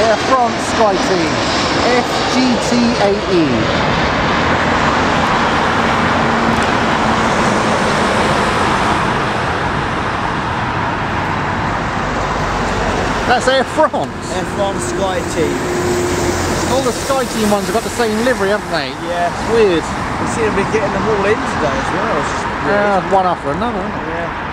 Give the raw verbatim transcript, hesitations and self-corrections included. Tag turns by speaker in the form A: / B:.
A: Air France Skyteam, F G T A E. That's Air France.
B: Air France Skyteam.
A: All the Skyteam ones have got the same livery, haven't they?
B: Yeah.
A: Weird.
B: We seem to be getting them all in today as well.
A: Yeah, one after another.
B: Yeah.